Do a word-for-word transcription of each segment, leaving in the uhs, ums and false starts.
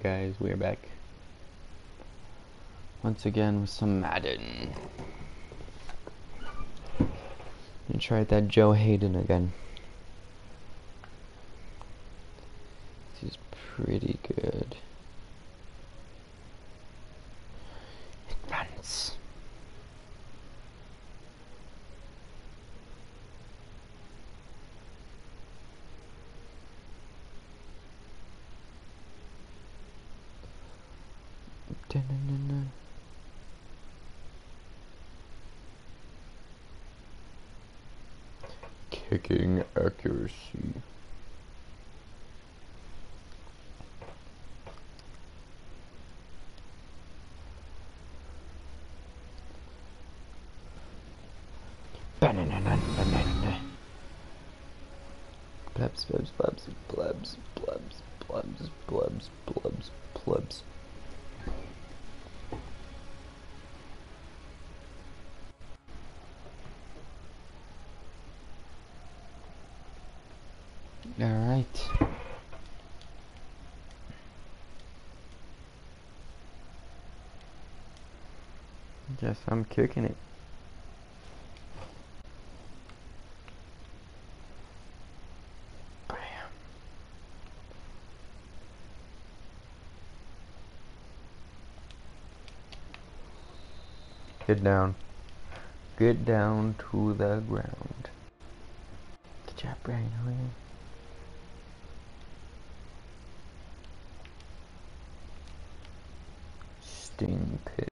guys, we're back once again with some Madden. And try that Joe Hayden again. He's pretty good. It runs. Da-na-na-na. Kicking accuracy. Ba-na-na-na-na-na-na. Plebs, plebs, plebs, plebs, plebs, plebs, plebs, plebs, plebs. Alright. Guess I'm kicking it. Bam. Get down. Get down to the ground. Good job, Brian. Sting pitch.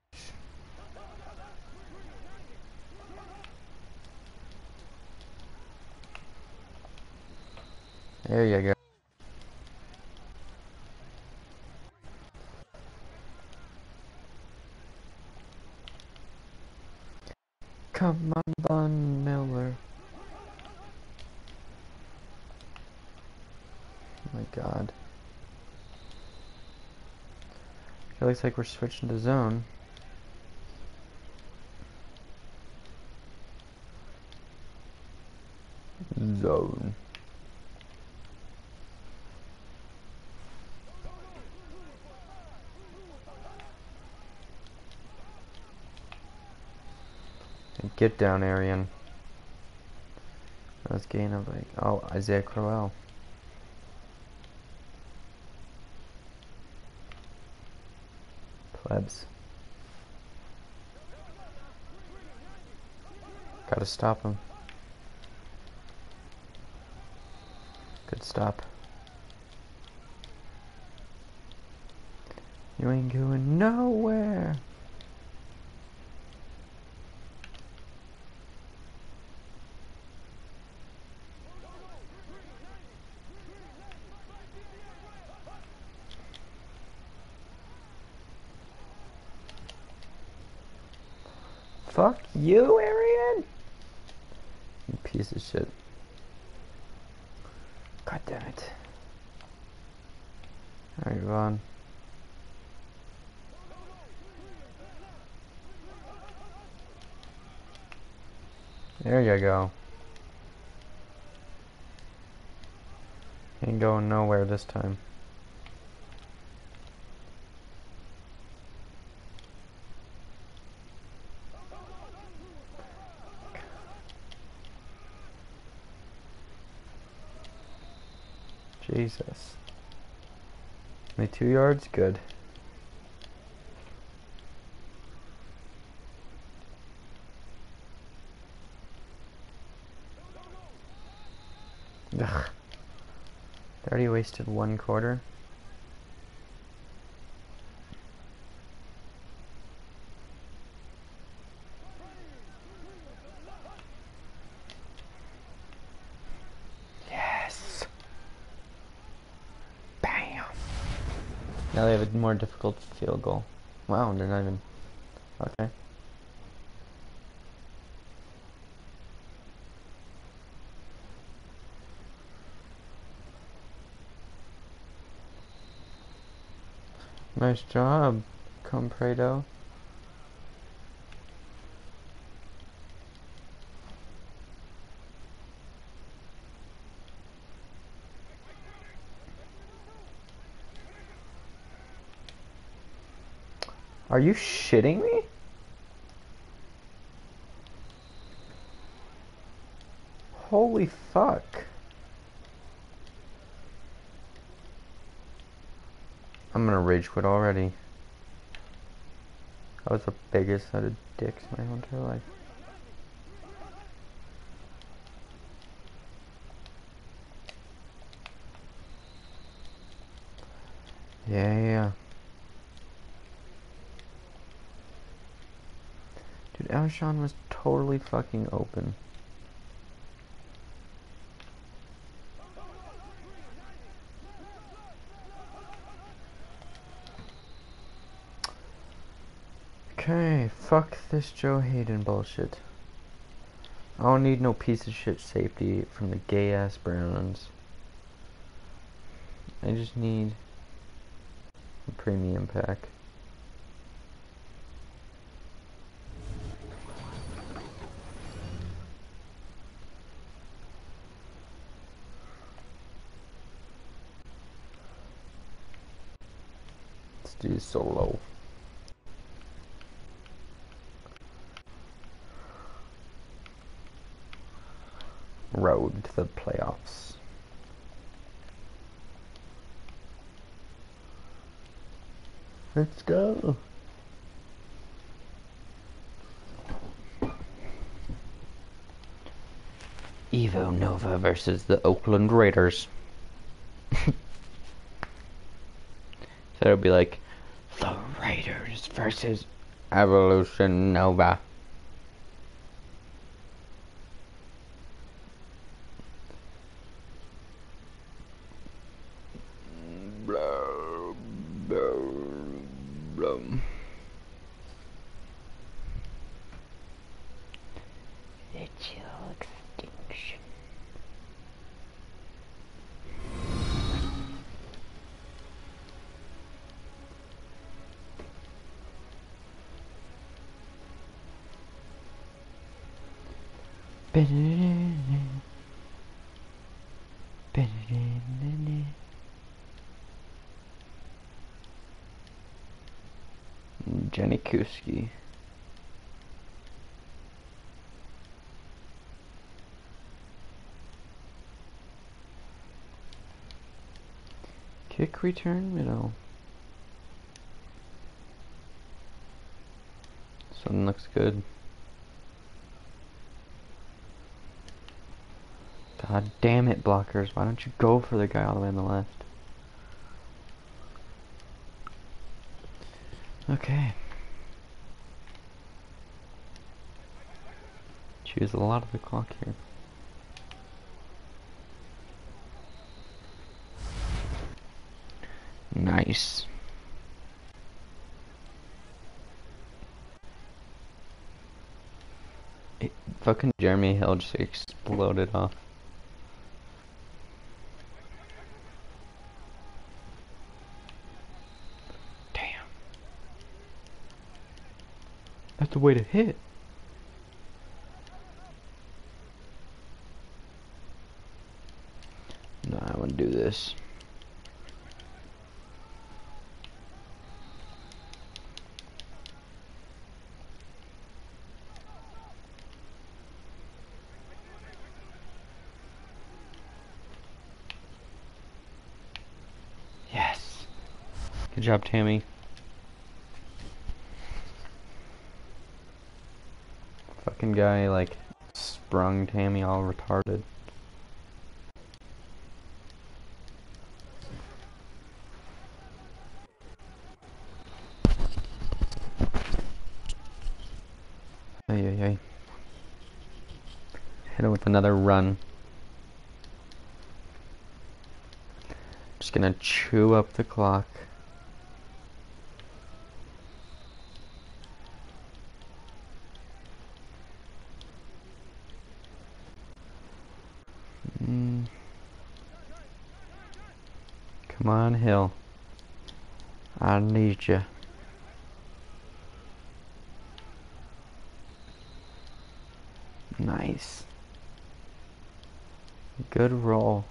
There you go. Come on, Von Miller. Oh my god. It looks like we're switching to zone. Zone. And get down, Arian. That was gain of like, oh, Isaiah Crowell. Plebs. Gotta stop him. Good stop. You ain't going nowhere. Fuck you, Arian! You piece of shit. God damn it. Alright, Vaughn. There you go. Ain't going nowhere this time. Jesus. Only two yards? Good. Ugh. They already wasted one quarter. Yes! Bam! Now they have a more difficult field goal. Wow, they're not even... Okay. Nice job, Compredo. Are you shitting me? Holy fuck. I'm gonna rage quit already. I was the biggest set of dicks my whole entire life. Yeah, yeah. Dude, Alshon was totally fucking open. Okay, fuck this Joe Hayden bullshit. I don't need no piece of shit safety from the gay ass Browns. I just need a premium pack. Let's do solo. Road to the playoffs. Let's go. Evo Nova versus the Oakland Raiders. So it'll be like the Raiders versus Evolution Nova. Blah, blah, blah. Ritual extinction. Jenny Kuski. Kick return middle. Something looks good. God damn it, blockers. Why don't you go for the guy all the way on the left? Okay. Choose a lot of the clock here. Nice. It, fucking Jeremy Hill just exploded off. Damn. That's the way to hit. No, I want to do this. Yes. Good job, Tammy. Fucking guy, like, sprung Tammy all retarded. Ay, ay, ay. Hit it with another run. Just gonna chew up the clock. Mm. Come on, Hill. I need you. Nice. Good roll.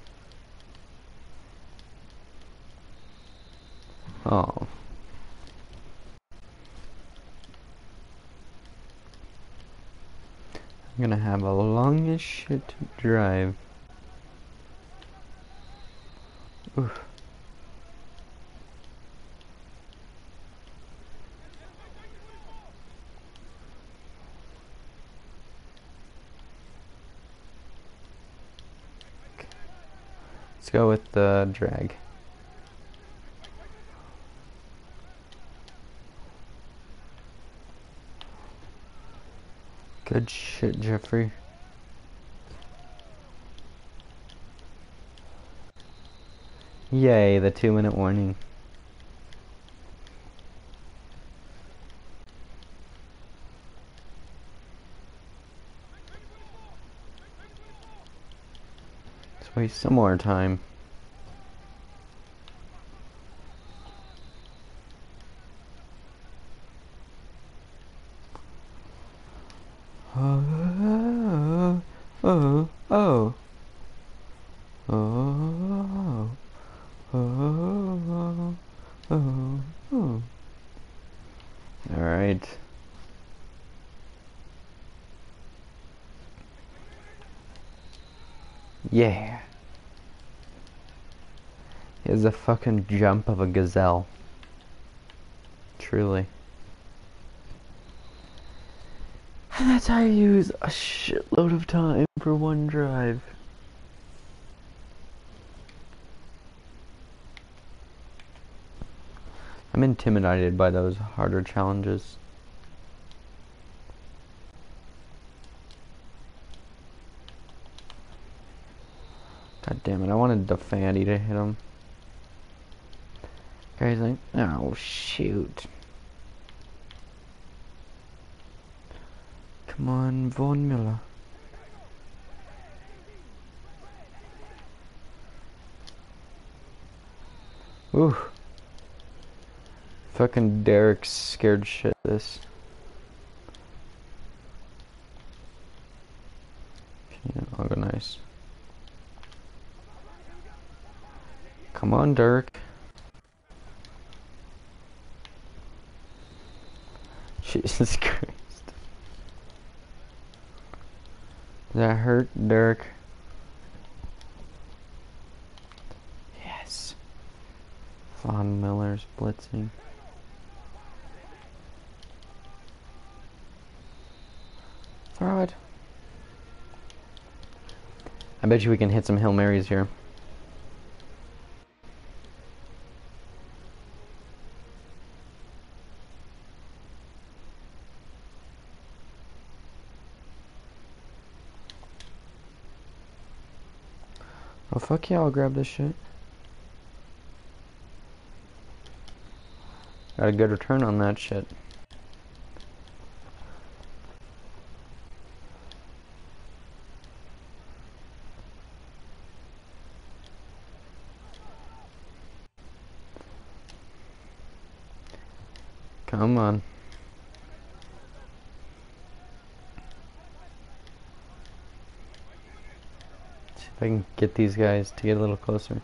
Oh. I'm gonna have a long as shit drive. Oof. Let's go with the drag. Good shit, Jeffrey. Yay, the two minute warning. Let's waste some more time. Oh, oh, oh, oh, oh, oh, oh, oh. All right. Yeah. He has a fucking jump of a gazelle. Truly. And that's how you use a shitload of time for one drive. I'm intimidated by those harder challenges. God damn it, I wanted the fatty to hit him. Guy's like, oh shoot. Come on, Von Miller. Ooh. Fucking Derek's scared shit this. Yeah, I'll go nice. Come on, Derek. Jesus Christ. Does that hurt, Derek? Yes. Von Miller's blitzing. Throw it. I bet you we can hit some Hail Marys here. Oh fuck yeah, I'll grab this shit. Got a good return on that shit. Come on. See if I can get these guys to get a little closer.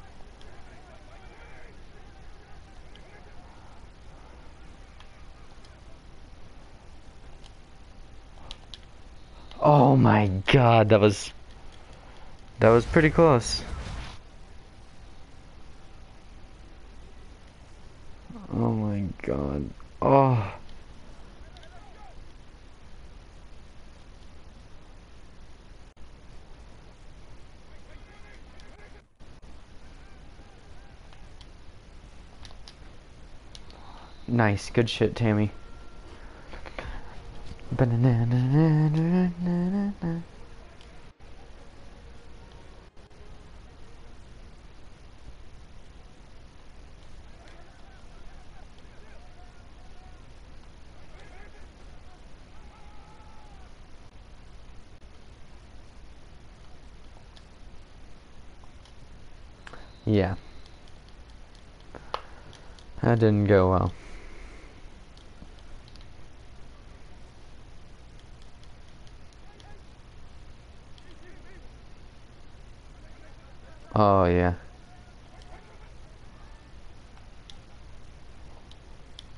Oh my god, that was that was pretty close. Oh my god. Oh. Nice, good shit, Tammy. Yeah. That didn't go well. Oh yeah.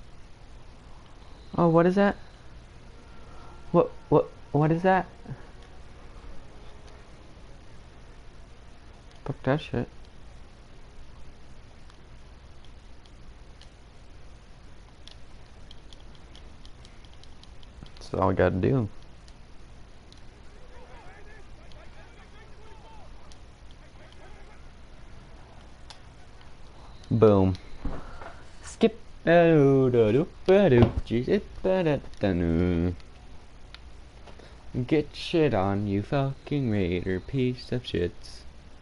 Oh, what is that? What what what is that? Fuck that shit. That's all I gotta do. Boom. Skip. Get shit on, you fucking raider piece of shits.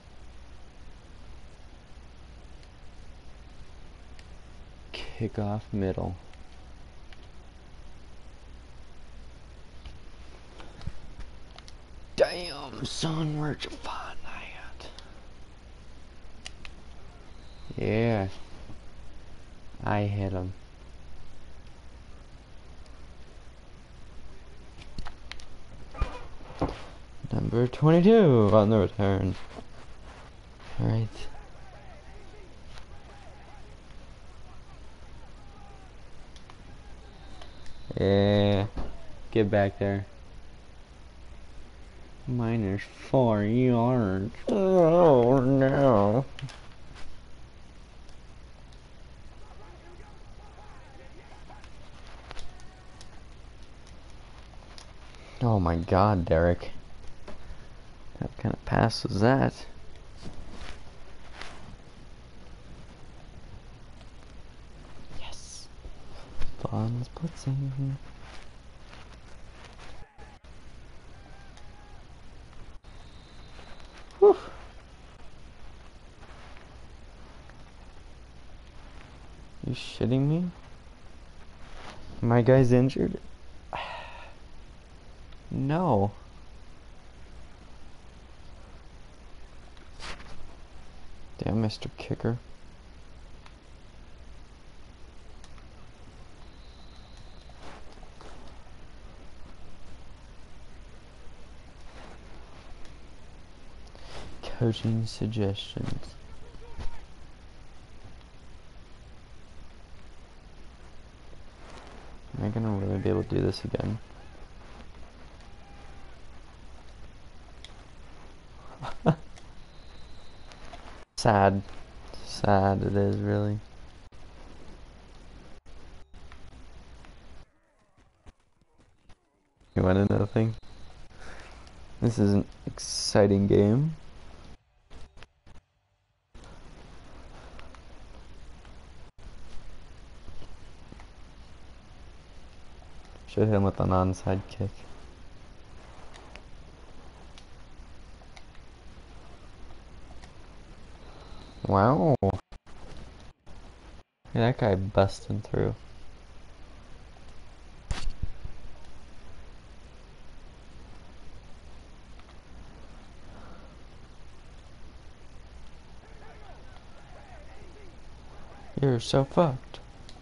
Kick off middle. Damn, son, where'd you find that? Yeah. I hit him. Number twenty-two on the return. Alright. Yeah. Get back there. Minus four yards. Oh no. Oh my god, Derek. What kind of pass was that? Yes. Bonds blitzing. Whew. You shitting me? My guy's injured? No. Damn, Mister Kicker. Coaching suggestions. Am I gonna really be able to do this again? Sad. Sad it is, really. You want another thing? This is an exciting game. Should hit him with an onside kick. Wow. That guy busting through. You're so fucked.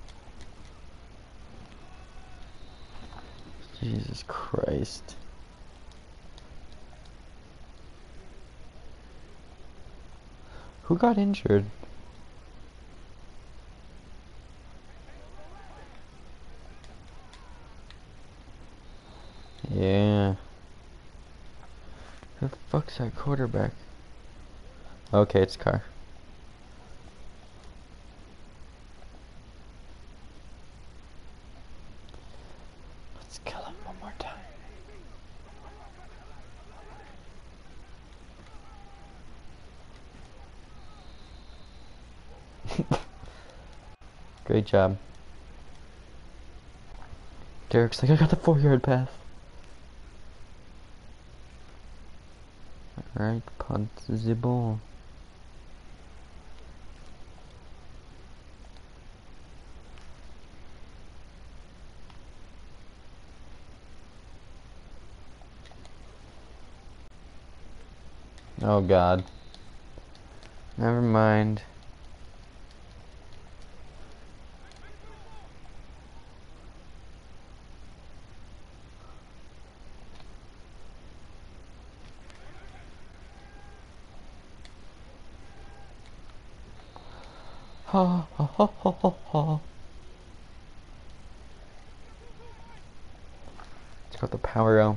Jesus Christ. Who got injured? Yeah. Who the fuck's that quarterback? Okay, it's Carr. Let's kill him one more time. Great job. Derek's like, I got the four yard pass. Alright, punt the ball. Oh god. Never mind. Ha ha ha ha ha ha. It's got the power out.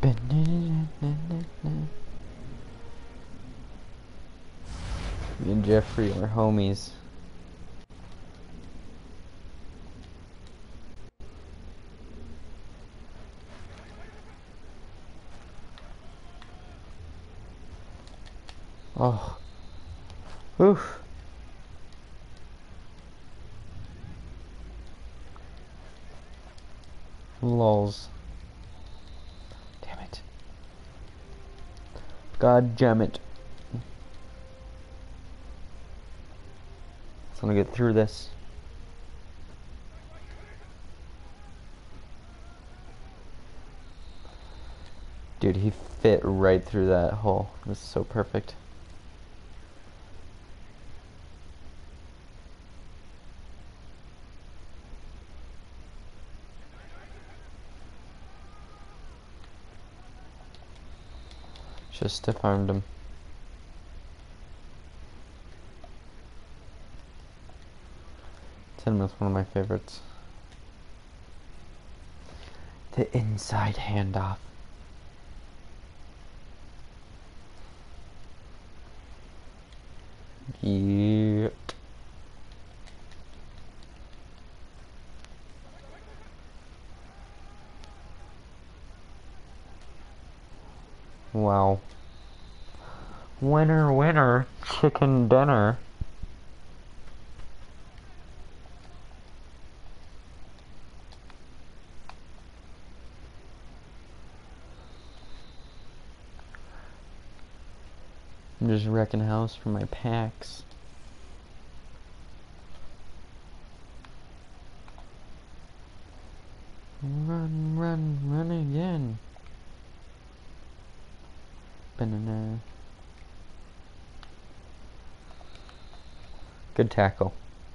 Me and Jeffrey are homies. Oh. Oof. Lols. Damn it. God damn it. So I'm gonna get through this. Dude, he fit right through that hole. It was so perfect. Just stiff armed him. Ten was one of my favorites. The inside handoff. Yep. Wow. Winner, winner, chicken dinner. I'm just wrecking house for my packs. Run, run, run again. Banana. Good tackle.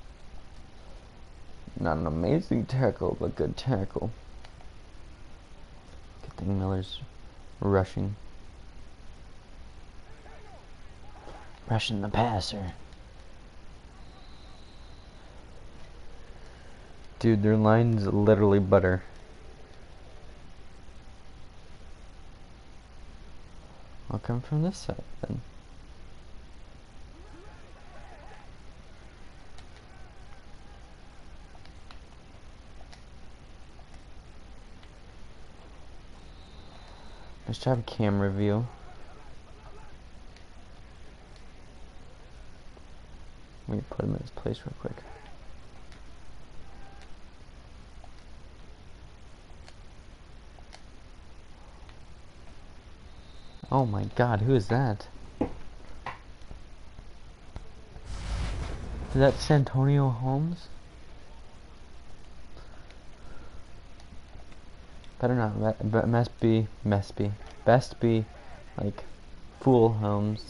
Not an amazing tackle, but good tackle. Good thing Miller's rushing. Rushing the passer. Dude, their line's literally butter. I'll come from this side then. Let's try a camera view. Let me put him in his place real quick. Oh my god, who is that? Is that Santonio Holmes? Better not, but must be, must be, best be, like, Fool Holmes.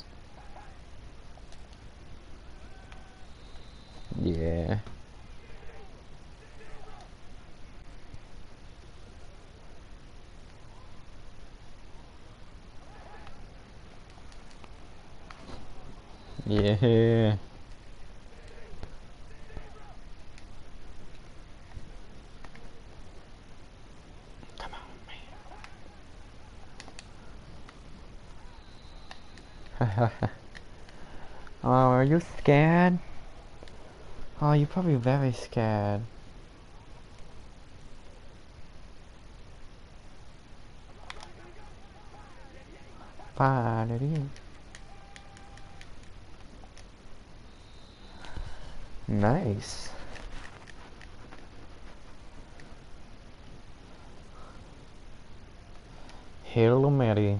Yeah. Yeah. Come on, man. Oh, are you scared? Oh, you're probably very scared. Fine, it is. Nice. Hello, Mary.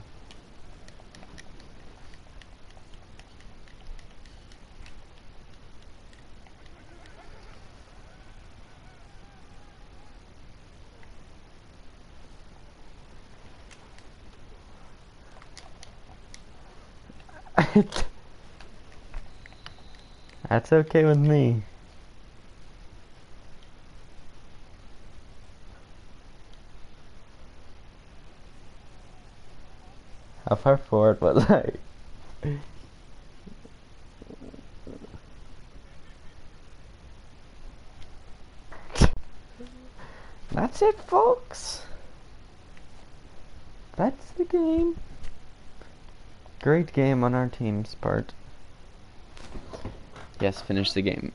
That's okay with me. How far forward was I? That's it, folks. That's the game. Great game on our team's part. Yes, finish the game.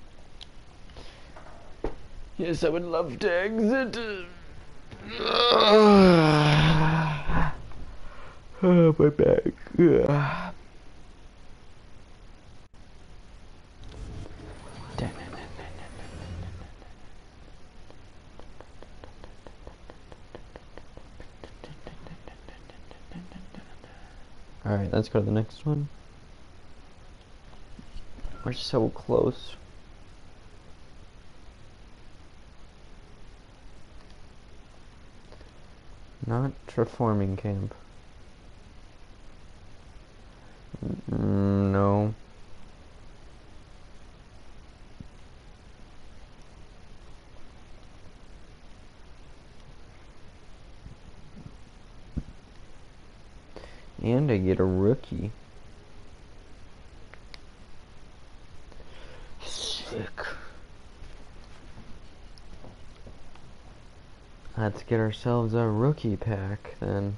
Yes, I would love to exit. Oh, my back. Alright, let's go to the next one. We're so close. Not reforming camp. Mm, no. And I get a rookie. Sick. Let's get ourselves a rookie pack then.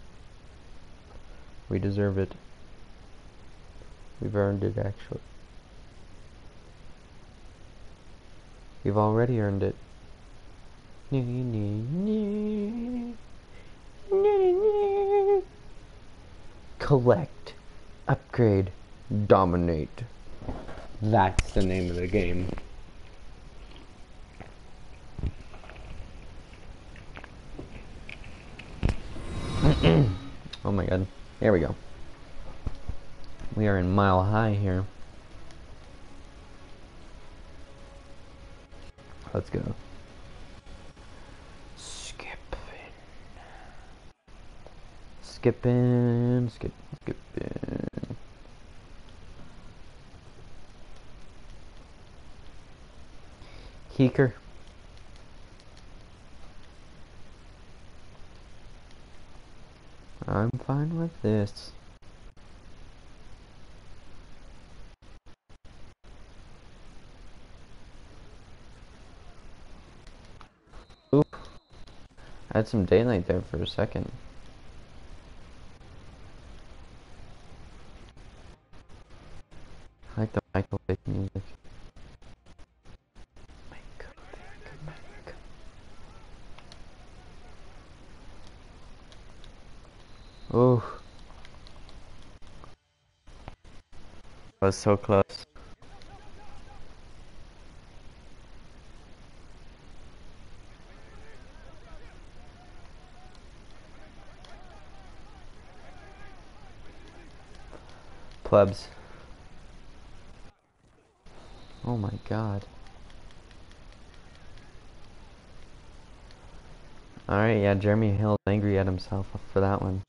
We deserve it. We've earned it, actually. We've already earned it. Collect, upgrade, dominate. That's the name of the game. Oh my god. There we go. We are in Mile High here. Let's go. Skipping. Skipping. Skip. Skipping. Heeker. I'm fine with this. Oop. I had some daylight there for a second. I like the microwave music. Oh, that was so close. Plebs. Oh my god. Alright, yeah, Jeremy Hill's angry at himself for that one.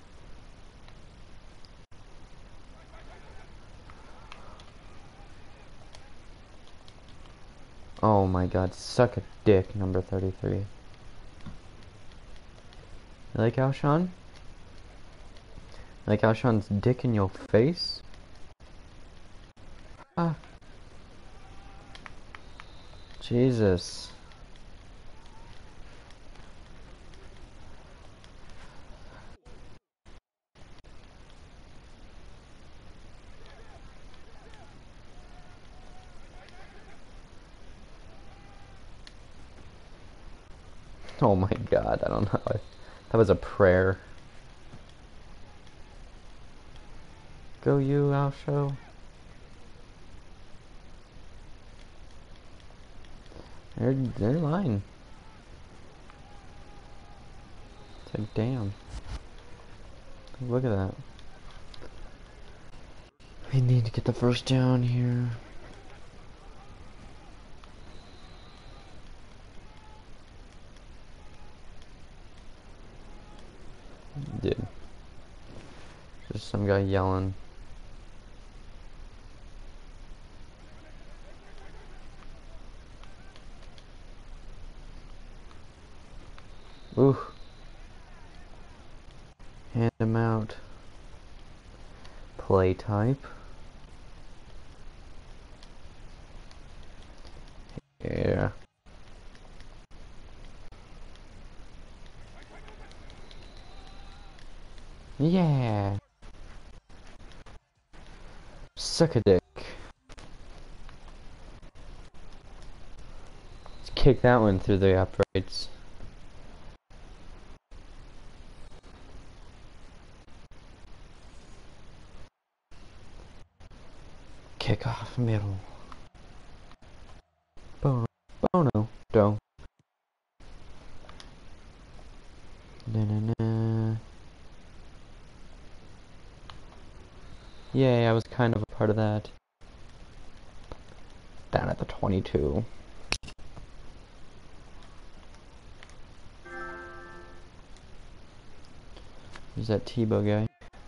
Oh my god, suck a dick, number thirty-three. You like Alshon? You like Alshon's dick in your face? Ah. Jesus. Oh my god, I don't know. That was a prayer. Go you, Alsho. They're, they're lying. It's like, damn. Look at that. We need to get the first down here. Dude. Just some guy yelling. Ooh. Hand him out. Play type. Yeah. Yeah. Suck a dick. Let's kick that one through the uprights. Kick off middle. Bono. Bono. Do. Na na na. Yay, I was kind of a part of that. Down at the twenty-two. Who's that Tebow guy?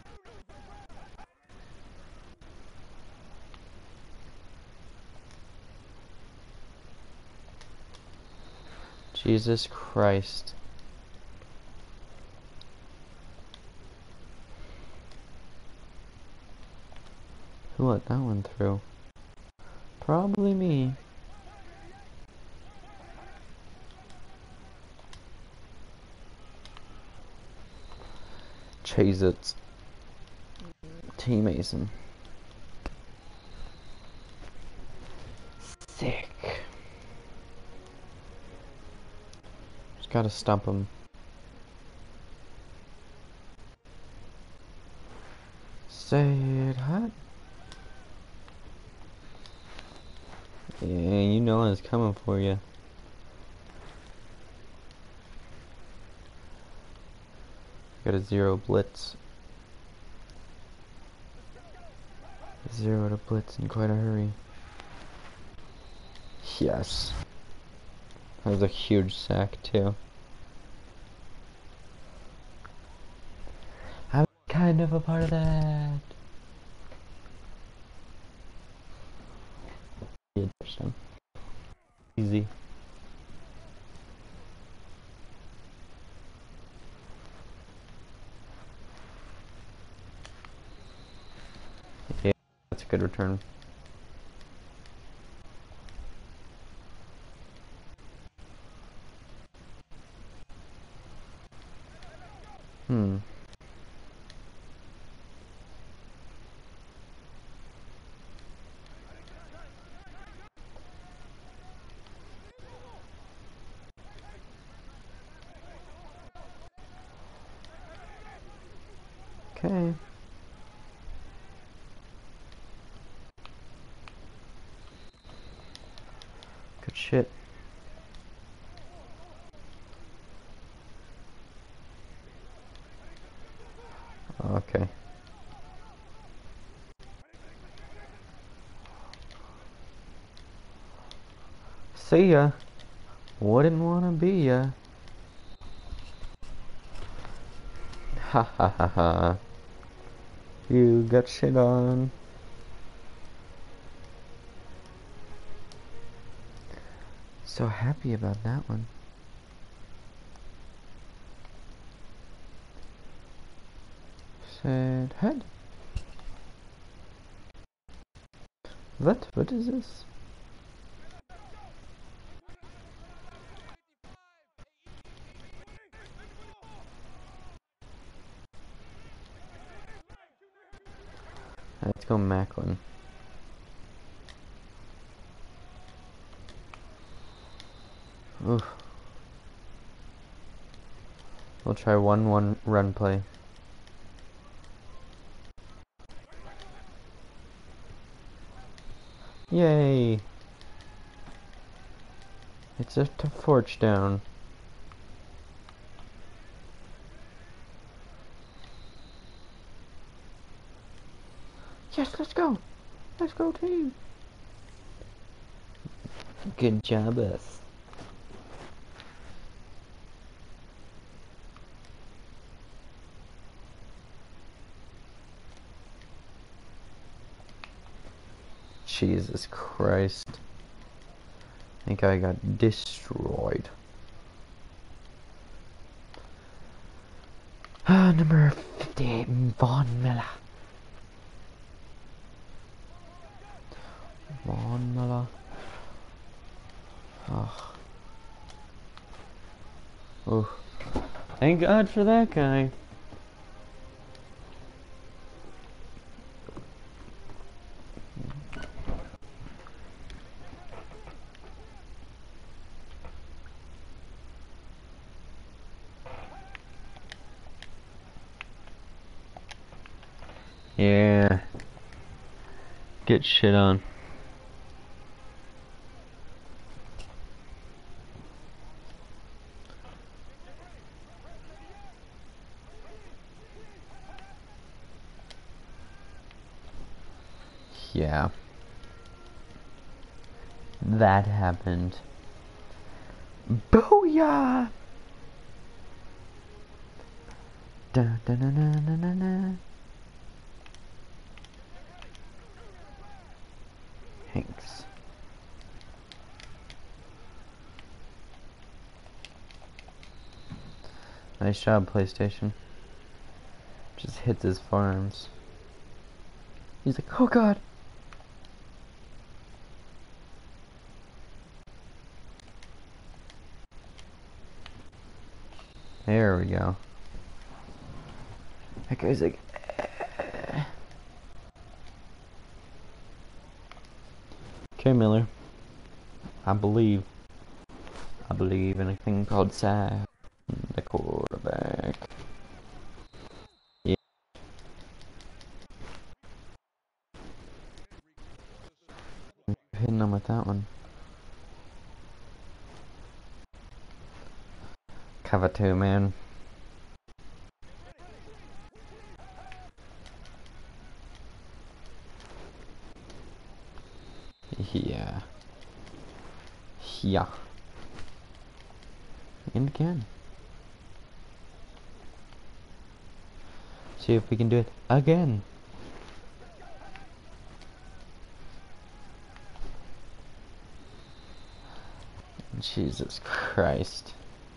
Jesus Christ. Who let that one through? Probably me. Chase it. T Mason. Sick. Just gotta stump him. Say it hot. Yeah, you know it's coming for you. Got a zero blitz. Zero to blitz in quite a hurry. Yes. That was a huge sack too. I'm kind of a part of that. Yeah, touchdown. Easy. Yeah, that's a good return. Hmm. Okay. Good shit. Okay. See ya. Wouldn't wanna be ya. Ha ha ha ha. You got shit on. So happy about that one. Said head. What? What is this? Let's go Macklin. Oof. We'll try one one run play. Yay! It's a torch down. Yes, let's go! Let's go team! Good job us. Jesus Christ. I think I got destroyed. Ah, number fifty-eight, Von Miller. Von Miller. Oh. Oh. Thank God for that guy. Yeah. Get shit on. Yeah. That happened. Booyah! Da, da, da, da, da, da, da. Hanks. Nice job, PlayStation. Just hits his forearms. He's like, oh god! There we go. That guy's like, eh. Okay, Miller. I believe. I believe in a thing called Sam, the quarterback. Yeah. Hitting him with that one. Cover two, man. Yeah. Yeah. And again. See if we can do it again. Jesus Christ.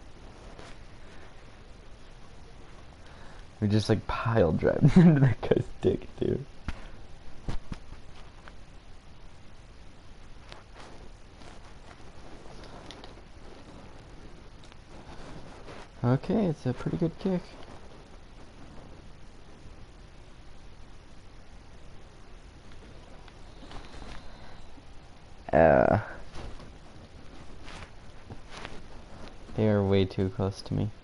We just like pile drive into that guy's dick, dude. Okay, it's a pretty good kick. Uh, they are way too close to me.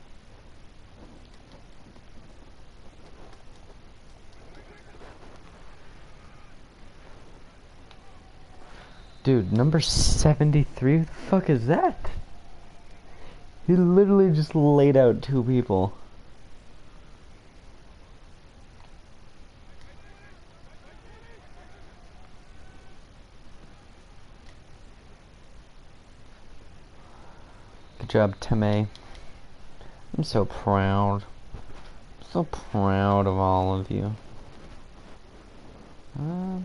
Dude, number seventy-three? Who the fuck is that? He literally just laid out two people. Good job, Timmy. I'm so proud. So proud of all of you. Um,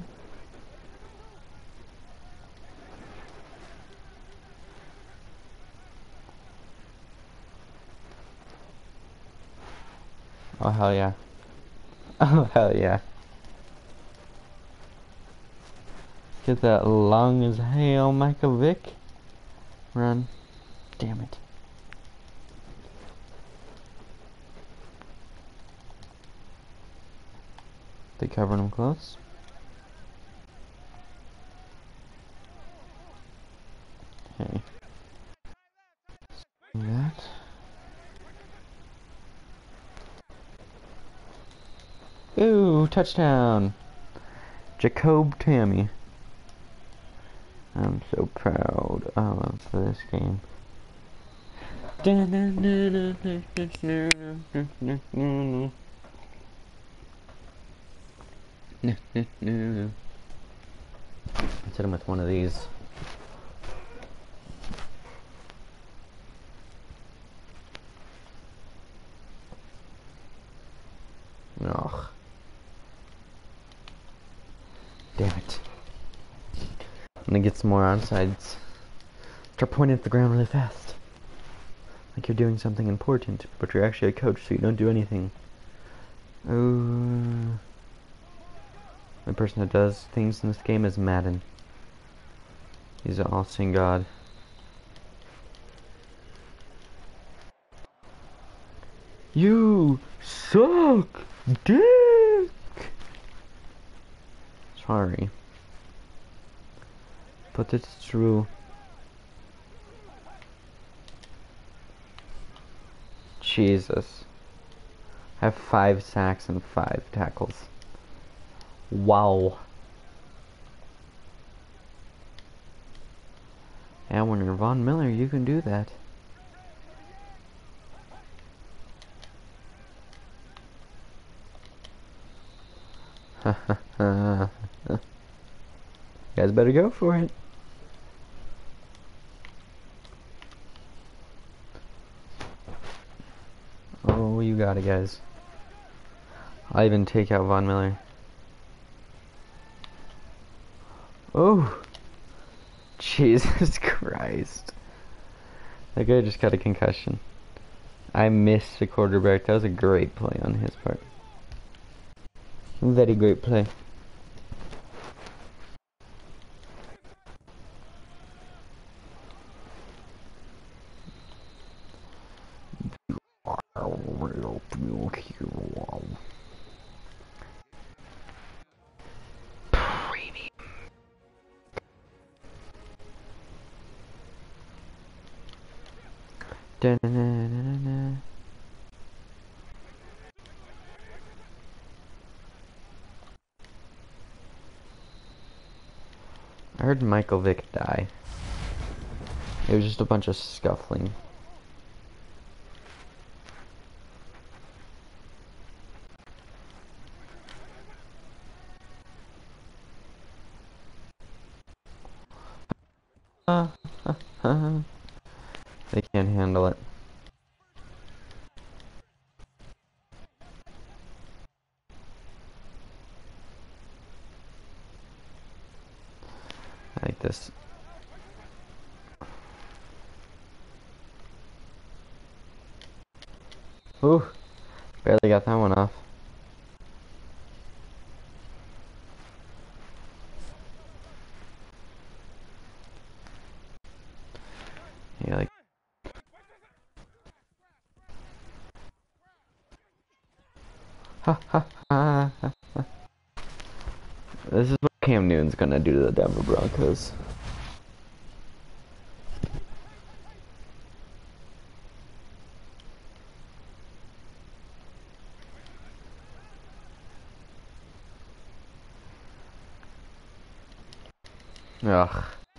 oh, hell yeah. Oh, hell yeah. Get that long as hell, Michael Vick. Run. Damn it. They covered him close. Okay. That. Ooh, touchdown. Jacob Tammy. I'm so proud of this game. Let's hit him with one of these. Ugh. Damn it. I'm gonna get some more onsides. Start pointing at the ground really fast. Like you're doing something important, but you're actually a coach, so you don't do anything. Oh. The person that does things in this game is Madden. He's an all-seeing god. You suck, dick! Sorry. But it's true. Jesus. I have five sacks and five tackles. Wow. And when you're Von Miller, you can do that. You guys better go for it. Oh, you got it, guys. I'll even take out Von Miller. Oh, Jesus Christ. That guy just got a concussion. I missed the quarterback. That was a great play on his part. Very great play. Da-na-na-na-na-na. I heard Michael Vick die. It was just a bunch of scuffling. Uh, uh, uh. They can't handle it. I like this. Ooh, barely got that one off. Yeah, like. Ha ha ha ha. This is what Cam Newton's gonna do to the Denver Broncos. Ugh.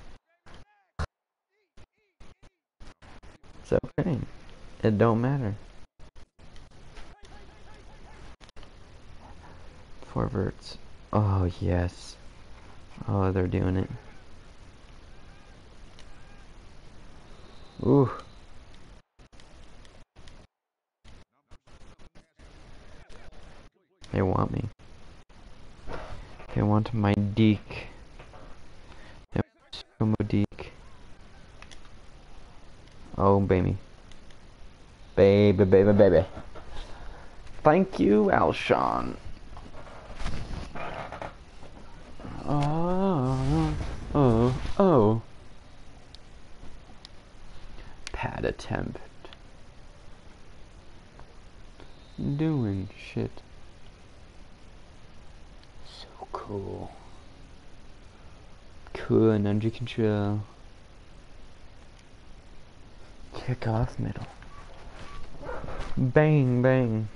It's okay. It don't matter. Four verts. Oh, yes. Oh, they're doing it. Ooh. They want me. They want my deek. They want my deek. Oh, baby. Baby, baby, baby. Thank you, Alshon. Oh, oh, oh. Pad attempt. Doing shit. So cool. Cool and under control. Kick off middle. Bang, bang.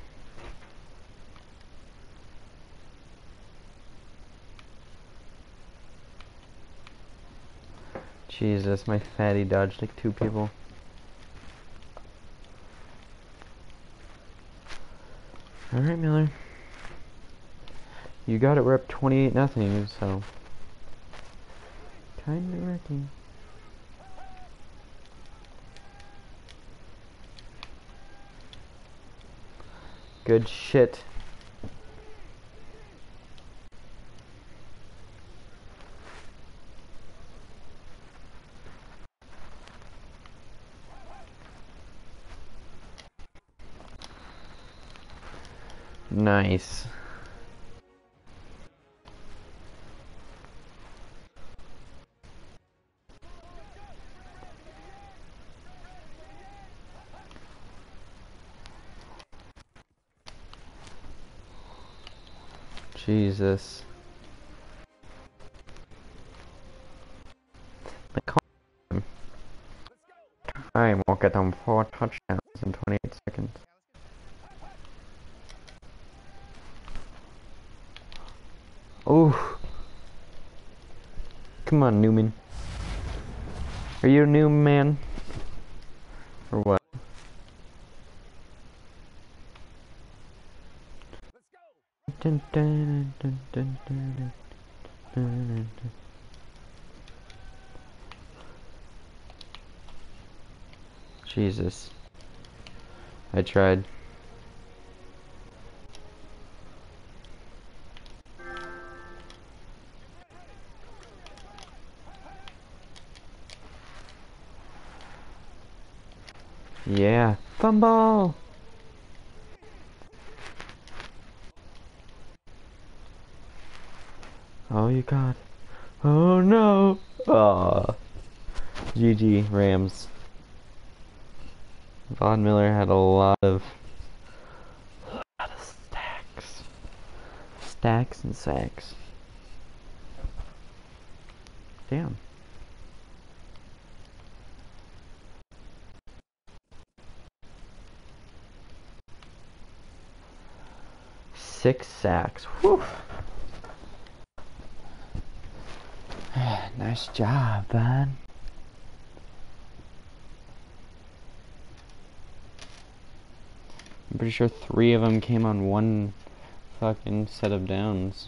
Jesus, my fatty dodged like two people. Alright, Miller. You got it, we're up twenty-eight nothing, so. Kinda working. Good shit. Nice. Jesus. I will get them four touchdowns in twenty-eight seconds. Oh, come on, Newman. Are you a new man? Or what? Dun, dun, dun, dun, dun, dun, dun, dun. Jesus. I tried. Yeah. Fumble! Oh, you got. Oh no! Aw. G G, Rams. Von Miller had a lot of. A lot of stacks. Stacks and sacks. Damn. Six sacks. Whew. Nice job, bud. I'm pretty sure three of them came on one fucking set of downs.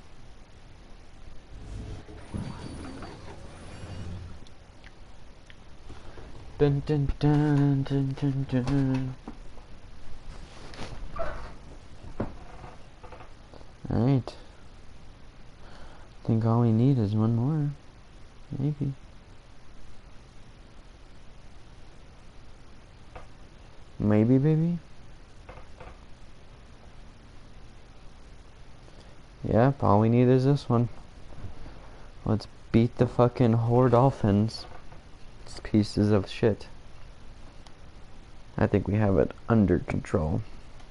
Dun dun dun dun dun dun. Alright. I think all we need is one more. Maybe. Maybe, baby. Yep, all we need is this one. Let's beat the fucking Horde Dolphins. It's pieces of shit. I think we have it under control.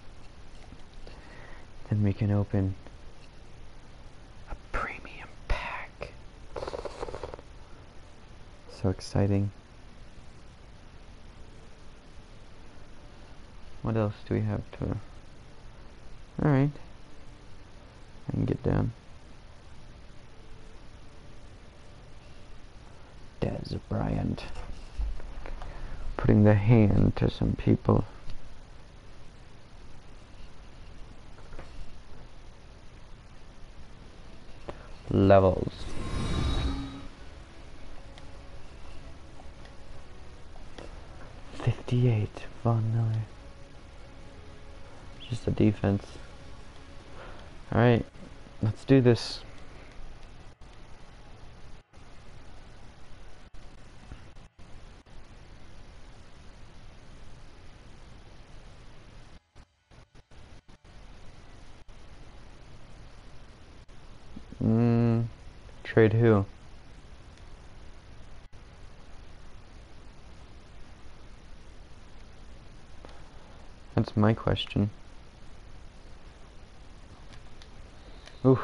Then we can open a premium pack. So exciting. What else do we have to... Alright. I can get down. Des Bryant. Putting the hand to some people. Levels. fifty-eight, Von Miller. Just the defense. Alright, let's do this. Mm, trade who? That's my question. Ooh.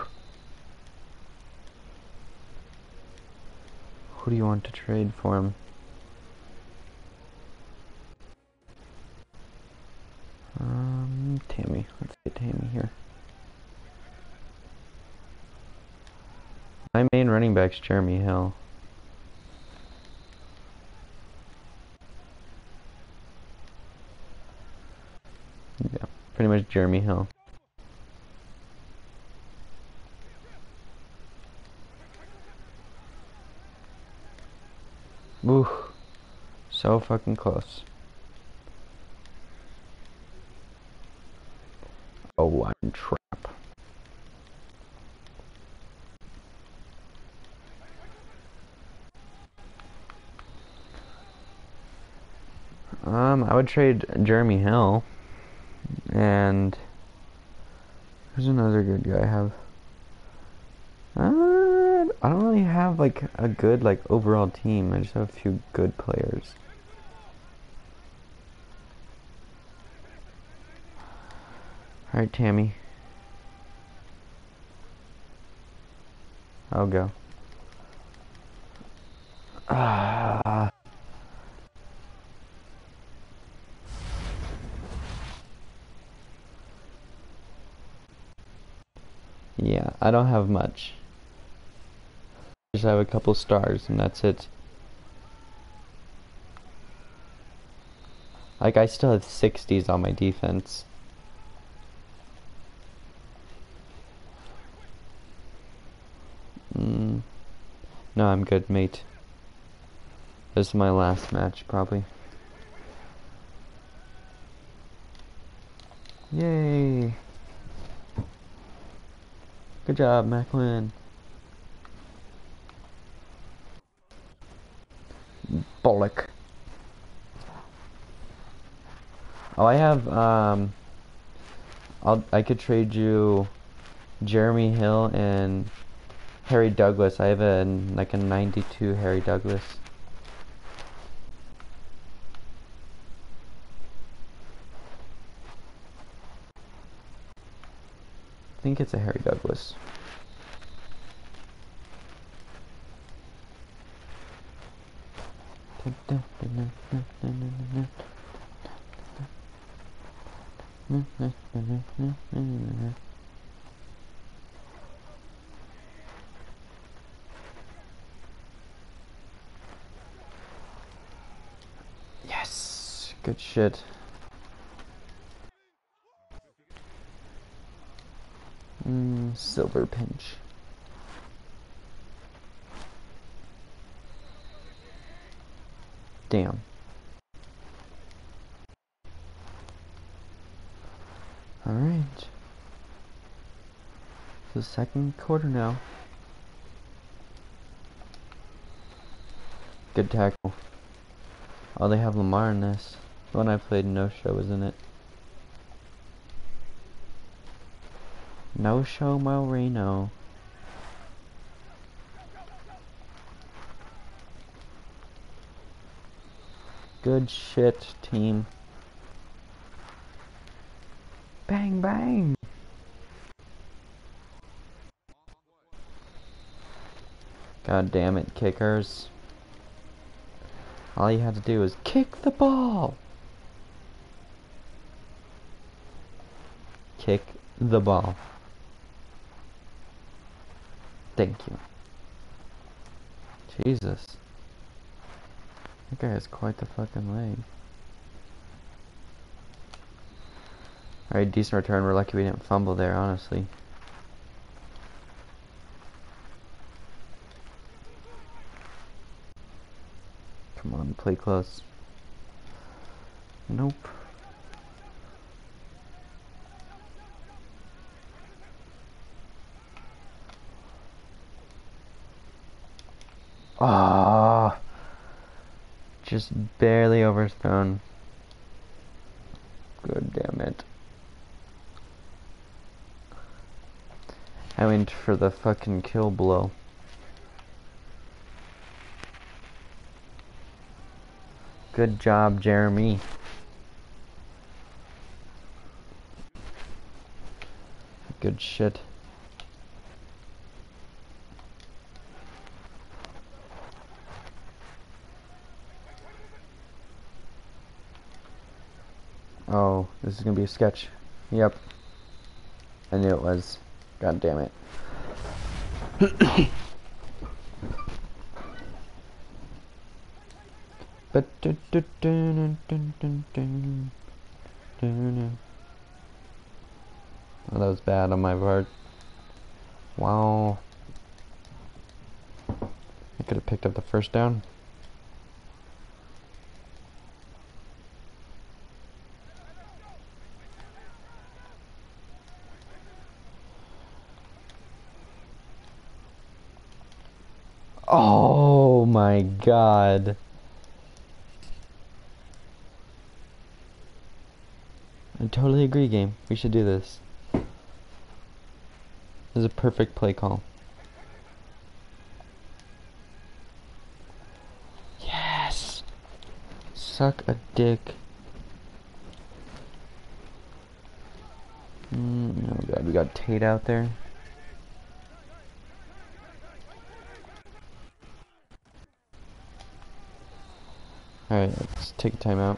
Who do you want to trade for him? Um, Tammy. Let's get Tammy here. My main running back's Jeremy Hill. Yeah, pretty much Jeremy Hill. Ooh, so fucking close. Oh, one trap. Um, I would trade Jeremy Hill. And who's another good guy I have? Uh, I don't really have like a good like overall team. I just have a few good players. All right, Tammy. I'll go. Ah. Yeah, I don't have much. I just have a couple stars and that's it. Like, I still have sixties on my defense. Mm. No, I'm good, mate. This is my last match, probably. Yay! Good job, Macklin. Bollock. Oh, I have, um... I'll, I could trade you Jeremy Hill and Harry Douglas. I have a, like a ninety-two Harry Douglas. I think it's a Harry Douglas. Yes! Good shit. Mm, silver pinch. Damn. Alright. The second quarter now. Good tackle. Oh, they have Lamar in this. The one I played no show, isn't it? No show Moreno. Good shit, team. Bang, bang! God damn it, kickers. All you had to do was kick the ball! Kick the ball. Thank you. Jesus. That guy has quite the fucking leg. Alright, decent return. We're lucky we didn't fumble there, honestly. Come on, play close. Nope. Ah, just barely overthrown. Good damn it. I went for the fucking kill blow. Good job, Jeremy. Good shit. Oh, this is gonna be a sketch. Yep. I knew it was. God damn it. But oh, that was bad on my part. Wow. I could have picked up the first down. Oh my god. I totally agree, game. We should do this. This is a perfect play call. Yes! Suck a dick. Mm, oh god, we got Tate out there. Alright, let's take a timeout.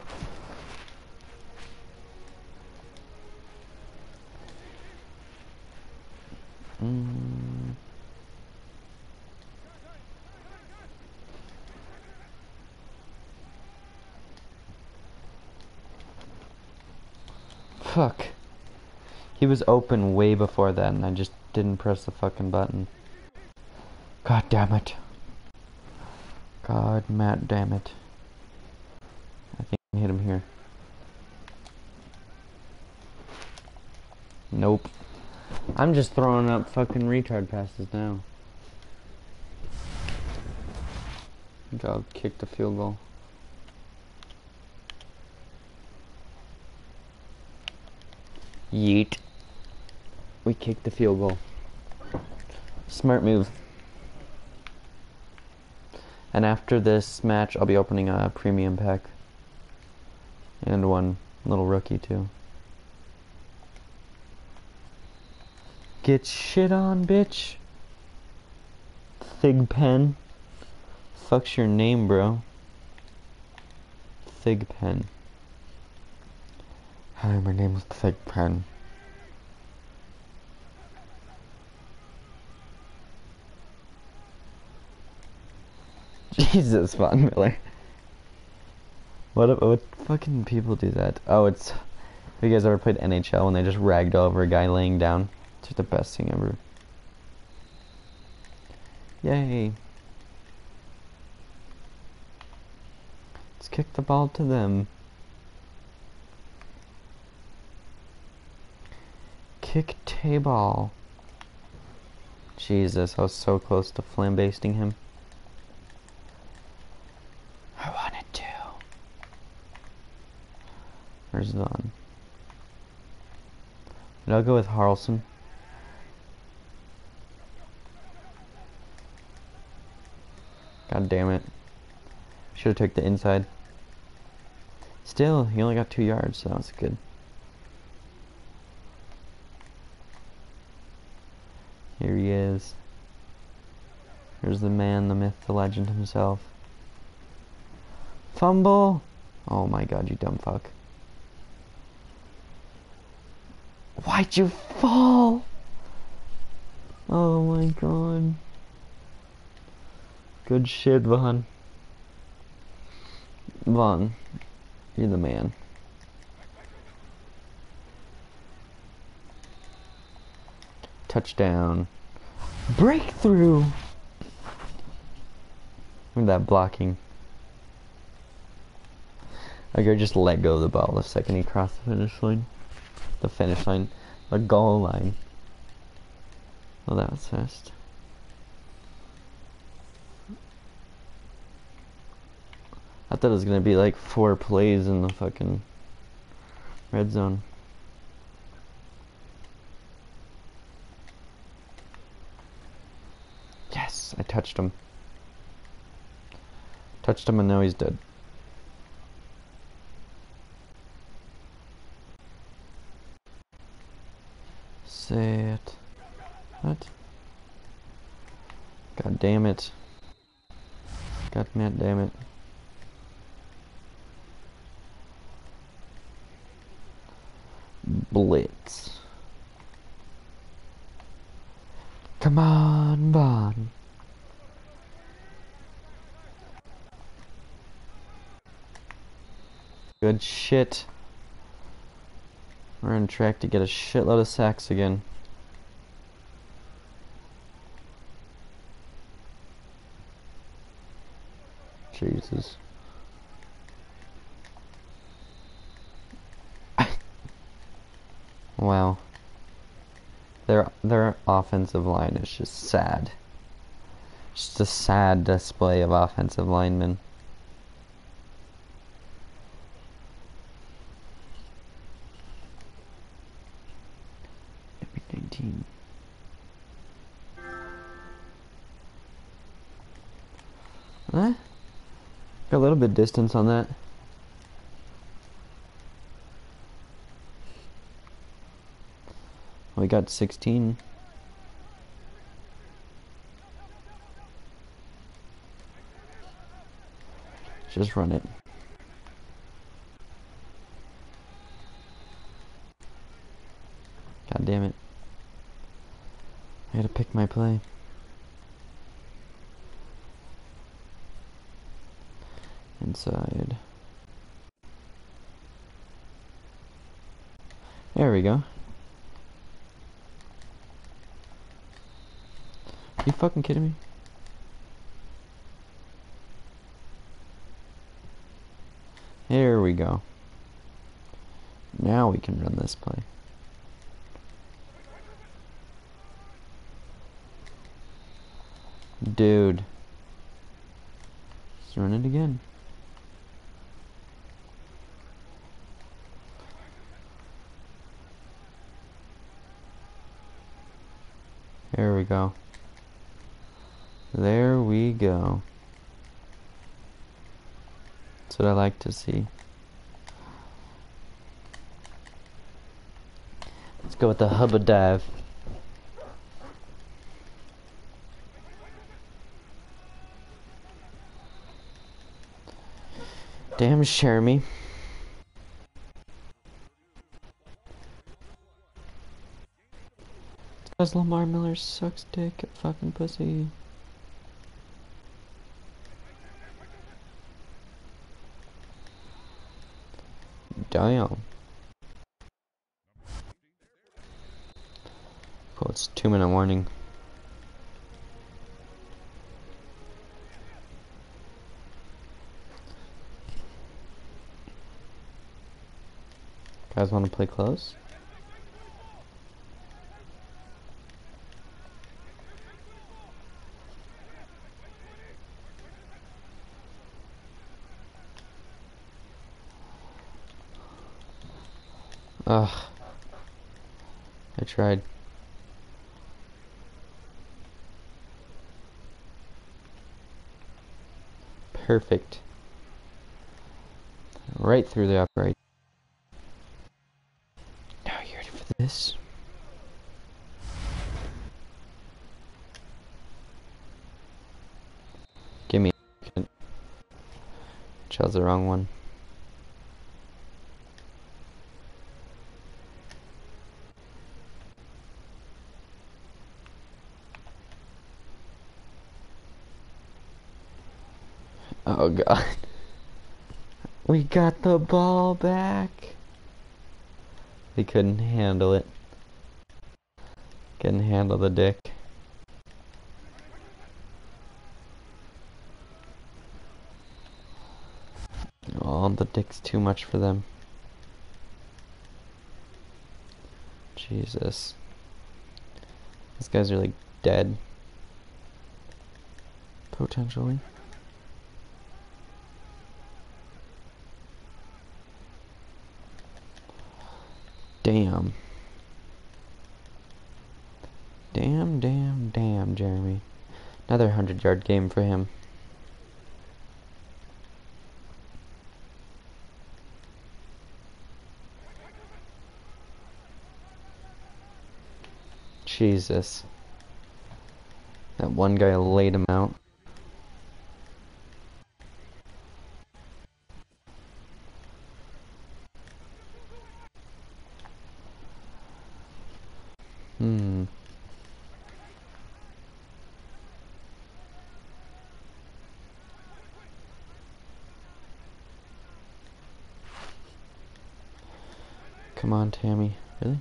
Mm. Fuck. He was open way before that and I just didn't press the fucking button. God damn it. God, Matt, damn it. I think I hit him here. Nope. I'm just throwing up fucking retard passes now. Good job, kick the field goal. Yeet. We kicked the field goal. Smart move. And after this match, I'll be opening a premium pack. And one little rookie, too. Get shit on, bitch. Thig Pen. Fuck's your name, bro? Thig Pen. Hi, my name is Thig Pen. Jesus, Von Miller. What what fucking people do that? Oh, it's... Have you guys ever played N H L when they just ragged over a guy laying down? It's just the best thing ever. Yay. Let's kick the ball to them. Kick T-ball. Jesus, I was so close to flambasting him. I wanted to. Where's Vaughn? And I'll go with Harrelson. God damn it. Should have took the inside. Still, he only got two yards, so that's good. Here he is. Here's the man, the myth, the legend himself. Fumble! Oh my god, you dumb fuck. Why'd you fall? Oh my god. Good shit, Vaughn. Vaughn, you're the man. Touchdown. Breakthrough! Look at that blocking. Okay, just let go of the ball the second he crossed the finish line. The finish line. The goal line. Oh, that was fast. I thought it was gonna be like four plays in the fucking red zone. Yes, I touched him. Touched him and now he's dead. Say it. What? God damn it. God damn it. Blitz. Come on, Vaughn. Good shit. We're on track to get a shitload of sacks again. Jesus. Wow. Their their offensive line is just sad. Just a sad display of offensive linemen. nineteen. Huh? Got a little bit of distance on that. We got sixteen. Just run it. God damn it. I had to pick my play. Inside. There we go. Are you fucking kidding me? There we go. Now we can run this play. Dude. Let's run it again. There we go. There we go. That's what I like to see. Let's go with the hubba dive. Damn, Jeremy. Because Lamar Miller sucks dick at fucking pussy. Damn. Cool, it's two minute warning. Guys want to play close? Ugh. I tried. Perfect. Right through the upright. Now you ready for this? Give me a second. Chose the wrong one. Oh god. We got the ball back. They couldn't handle it. Couldn't handle the dick. Oh, the dick's too much for them. Jesus. These guys are like dead. Potentially. Damn. Damn, damn, damn, Jeremy. Another hundred yard game for him. Jesus. That one guy laid him out. Hmm. Come on, Tammy. Really?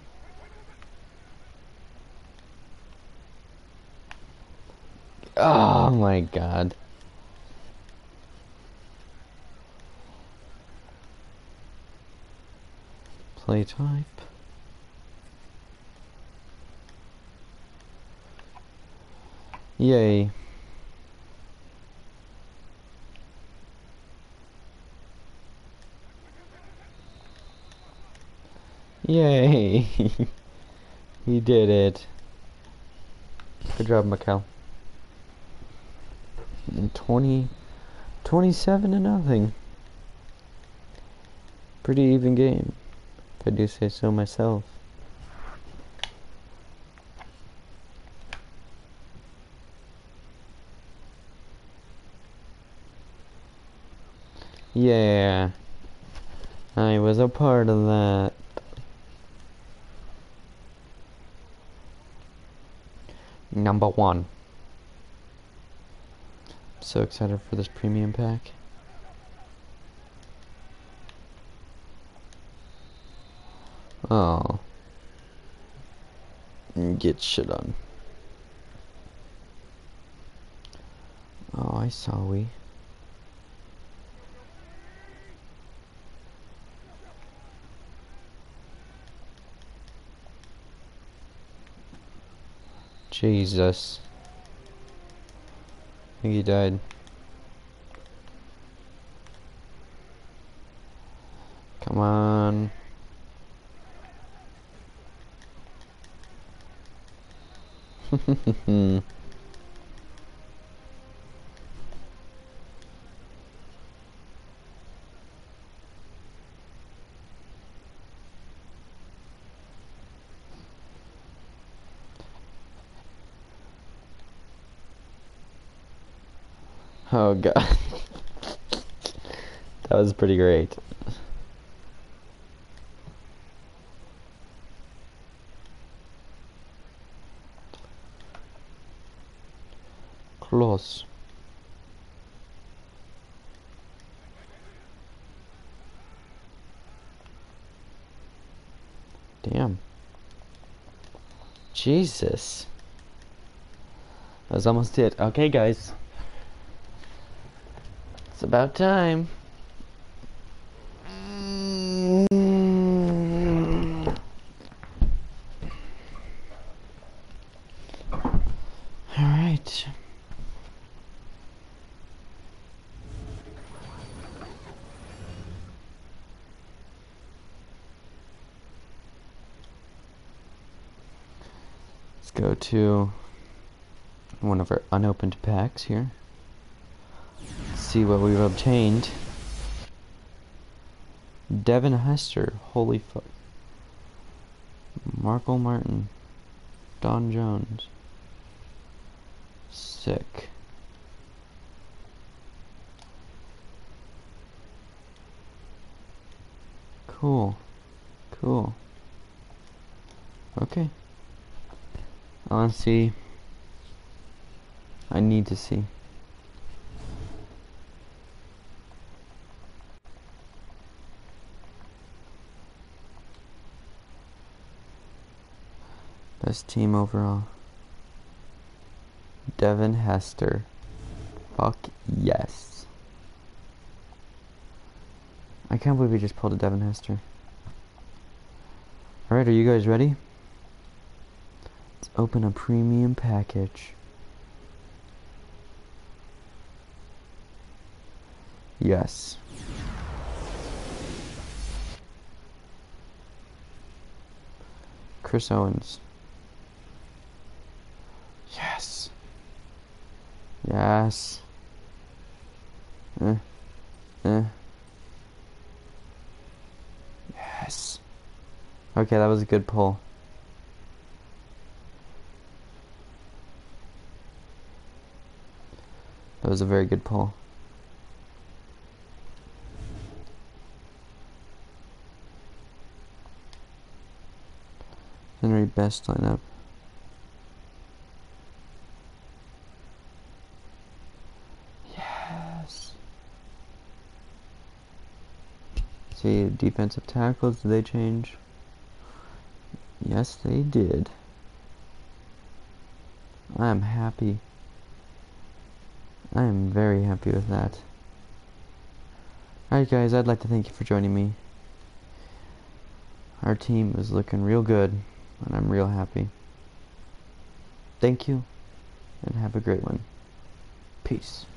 Oh my god. Play type. Yay. Yay. He did it. Good job, Mikkel. And twenty, twenty-seven to nothing. Pretty even game, if I do say so myself. Yeah, I was a part of that. Number one. I'm so excited for this premium pack. Oh. Get shit on. Oh, I saw we. Jesus. I think he died. Come on. Oh god. That was pretty great. Close. Damn. Jesus. That was almost it. Okay, guys. It's about time. Alright. Let's go to one of our unopened packs here. See what we've obtained. Devin Hester, holy fuck. Markle Martin, Don Jones. Sick. Cool. Cool. Okay. I want to see. I need to see. Best team overall. Devin Hester. Fuck yes. I can't believe we just pulled a Devin Hester. Alright, are you guys ready? Let's open a premium package. Yes. Chris Owens. Yes. Yes. Eh. Eh. Yes. Okay, that was a good pull. That was a very good pull. Henry best lineup. Yes. See, defensive tackles, did they change? Yes, they did. I am happy. I am very happy with that. Alright guys, I'd like to thank you for joining me. Our team is looking real good, and I'm real happy. Thank you, and have a great one. Peace.